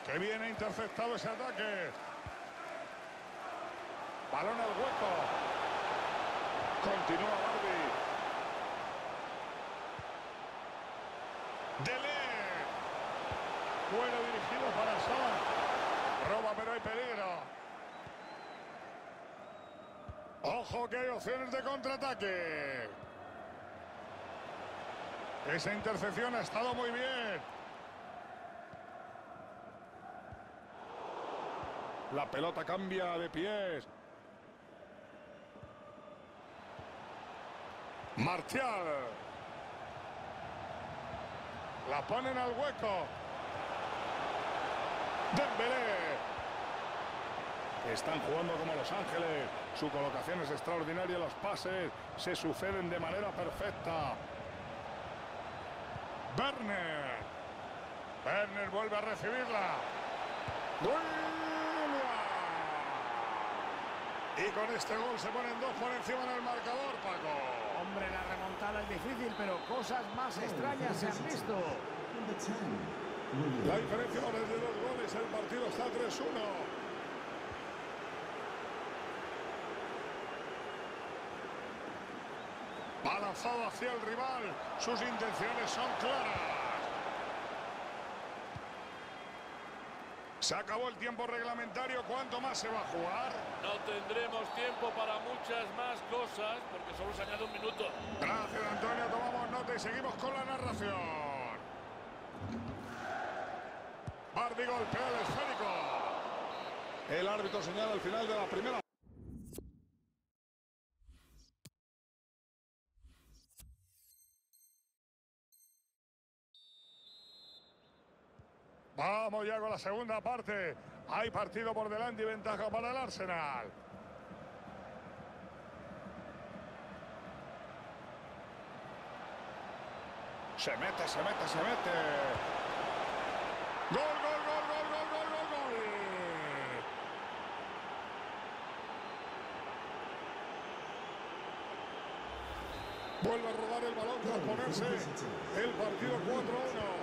¡Qué bien ha interceptado ese ataque! Balón al hueco. Continúa Barbie. Dele. Bueno dirigido para Son. Roba, pero hay peligro. Ojo que hay opciones de contraataque. Esa intercepción ha estado muy bien. La pelota cambia de pies. Martial. La ponen al hueco. Dembélé. Están jugando como Los Ángeles. Su colocación es extraordinaria. Los pases se suceden de manera perfecta. Werner. Werner vuelve a recibirla. Y con este gol se ponen 2 por encima en el marcador, Paco. Hombre, la remontada es difícil, pero cosas más extrañas se han visto. La diferencia ahora es de 2 goles. El partido está 3-1. Va lanzado hacia el rival. Sus intenciones son claras. Se acabó el tiempo reglamentario. ¿Cuánto más se va a jugar? No tendremos tiempo para muchas más cosas porque solo se añade un minuto. Gracias, Antonio. Tomamos nota y seguimos con la narración. Barbie golpea el esférico. El árbitro señala el final de la primera. Vamos ya con la segunda parte. Hay partido por delante y ventaja para el Arsenal. Se mete. ¡Gol! Vuelve a rodar el balón tras ponerse el partido 4-1.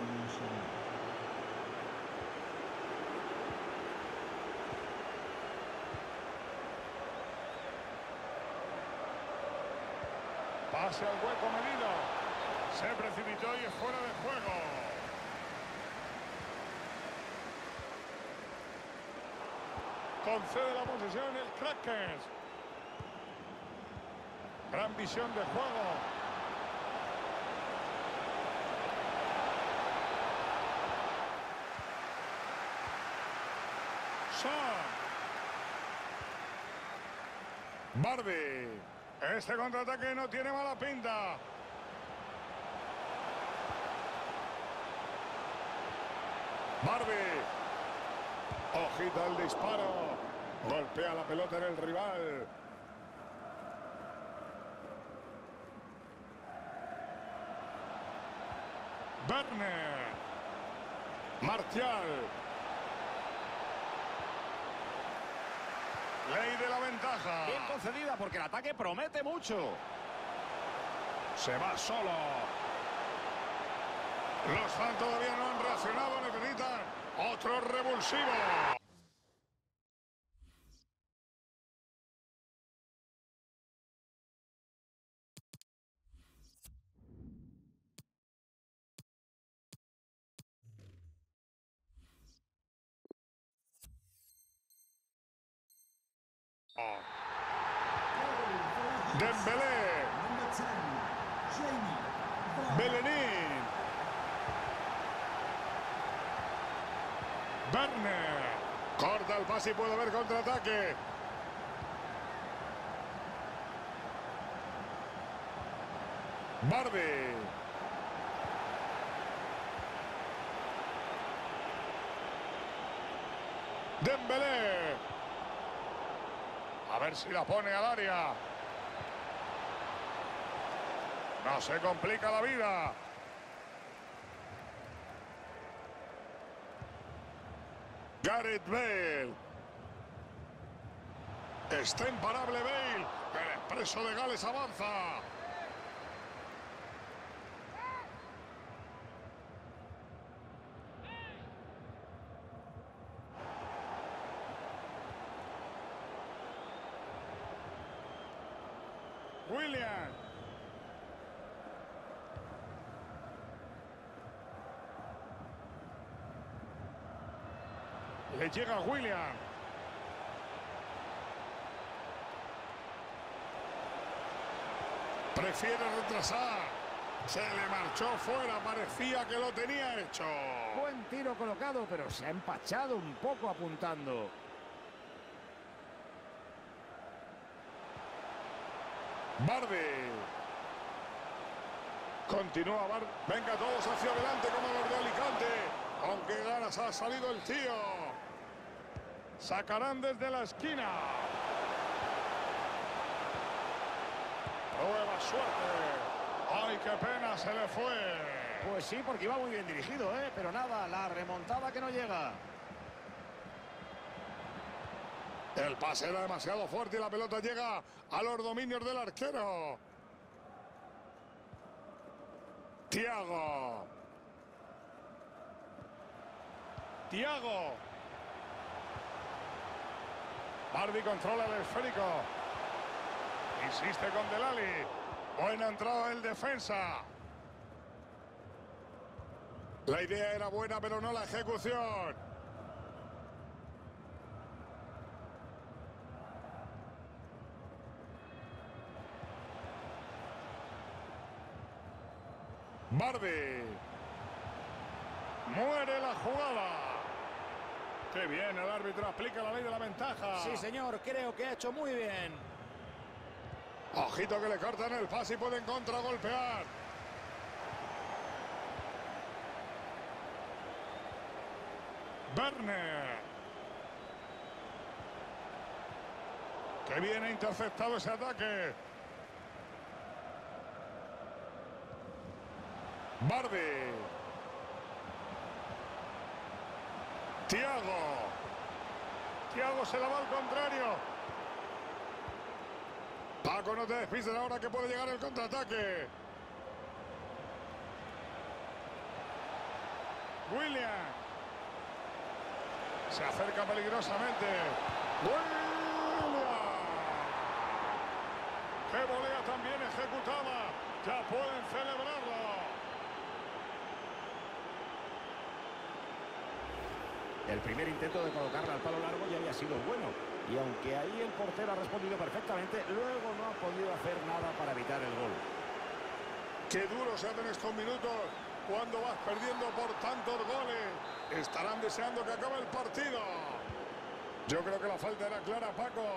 Pase al hueco Medina. Se precipitó y es fuera de juego. Concede la posesión el Crackers. Gran visión de juego. Son. Barbie. Este contraataque no tiene mala pinta. Barbie. Ojito al disparo. Golpea la pelota en el rival. Werner. Martial. Ley de la ventaja. Bien concedida porque el ataque promete mucho. Se va solo. Los fans todavía no han reaccionado. Necesitan otro revulsivo. Dembélé. Bellerín. Werner. Corta el pase y puede haber contraataque. Barbie. Dembélé. A ver si la pone al área. No se complica la vida. Gareth Bale. Está imparable Bale. El expreso de Gales avanza. William. Le llega William. Prefiere retrasar. Se le marchó fuera. Parecía que lo tenía hecho. Buen tiro colocado, pero se ha empachado un poco apuntando. Bardi. Continúa Bardi. Venga todos hacia adelante como los de Alicante. Aunque ganas ha salido el tío. Sacarán desde la esquina. Prueba suerte. ¡Ay, qué pena! Se le fue. Pues sí, porque iba muy bien dirigido, ¿eh? Pero nada, la remontada que no llega. El pase era demasiado fuerte y la pelota llega a los dominios del arquero. Thiago. Thiago. Bardi controla el esférico. Insiste con Delali. Buena entrada del defensa. La idea era buena, pero no la ejecución. Bardi. Muere la jugada. Qué bien, el árbitro aplica la ley de la ventaja. Sí, señor, creo que ha hecho muy bien. Ojito que le cortan el pase y pueden contragolpear. Werner. Qué bien ha interceptado ese ataque. Bardi. Thiago. Thiago se la va al contrario. Paco, no te despistes ahora que puede llegar el contraataque. William. Se acerca peligrosamente. William. ¡Qué volea tan bien ejecutada! Ya pueden celebrarlo. El primer intento de colocarla al palo largo ya había sido bueno. Y aunque ahí el portero ha respondido perfectamente, luego no ha podido hacer nada para evitar el gol. Qué duro se hacen estos minutos cuando vas perdiendo por tantos goles. Estarán deseando que acabe el partido. Yo creo que la falta era clara, Paco.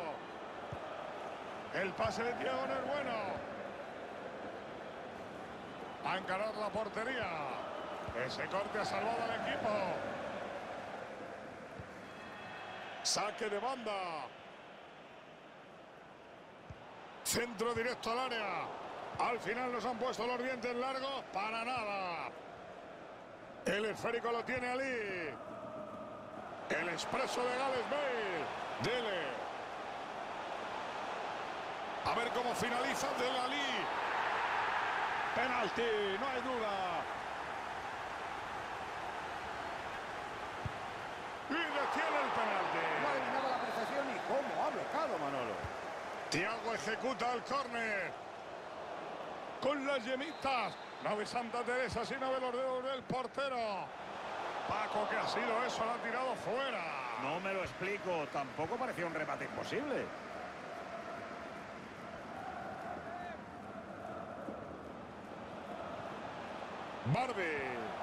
El pase de Thiago no es bueno. A encarar la portería. Ese corte ha salvado al equipo. Saque de banda. Centro directo al área. Al final nos han puesto los dientes largos. Para nada. El esférico lo tiene Ali. El expreso de Gareth Bale. Dele. A ver cómo finaliza Dele Ali. Penalti, no hay duda. Y detiene el penalti. No ha eliminado la perfección y cómo ha bloqueado Manolo. Thiago ejecuta el córner. Con las yemitas. No de Santa Teresa, sino de los dedos del portero. Paco, ¿qué ha sido eso? Lo ha tirado fuera. No me lo explico. Tampoco parecía un remate imposible. Bardi.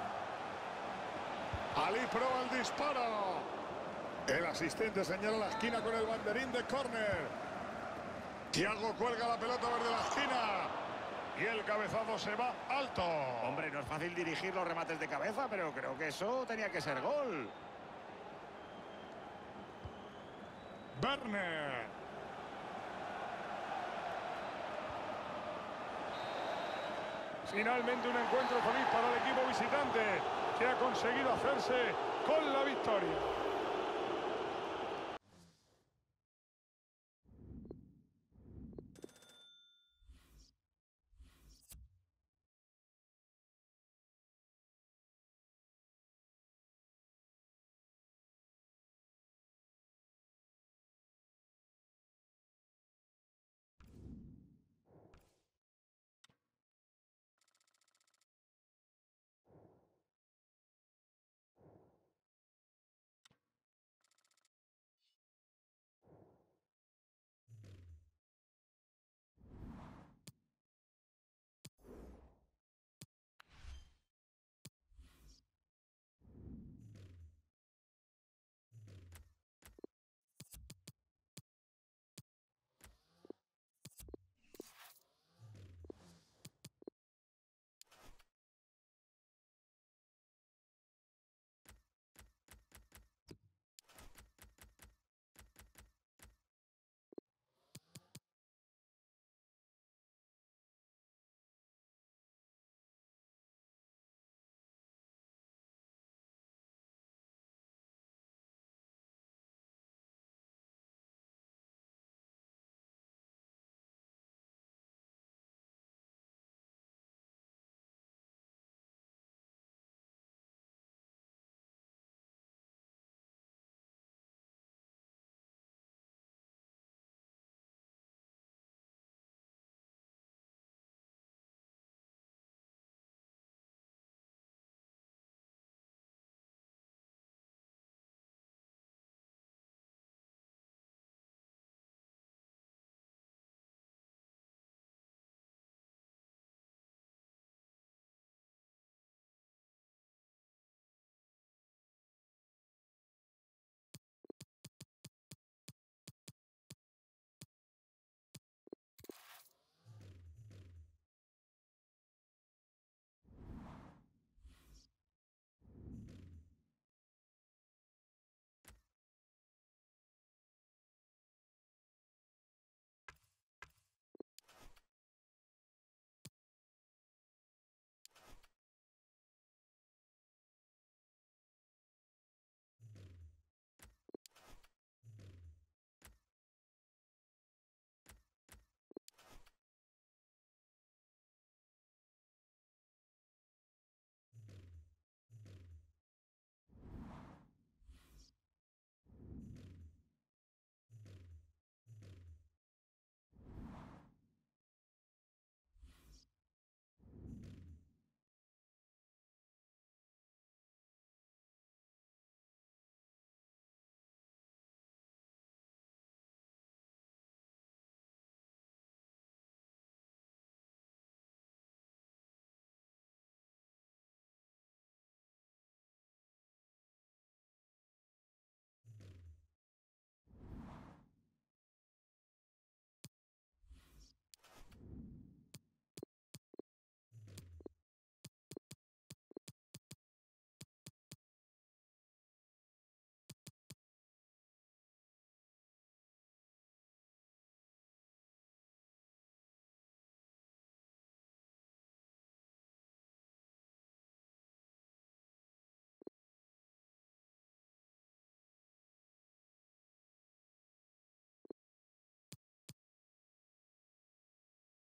Ali prueba el disparo. El asistente señala la esquina con el banderín de córner. Thiago cuelga la pelota desde la esquina. Y el cabezazo se va alto. Hombre, no es fácil dirigir los remates de cabeza, pero creo que eso tenía que ser gol. Werner. Finalmente un encuentro feliz para el equipo visitante, que ha conseguido hacerse con la victoria.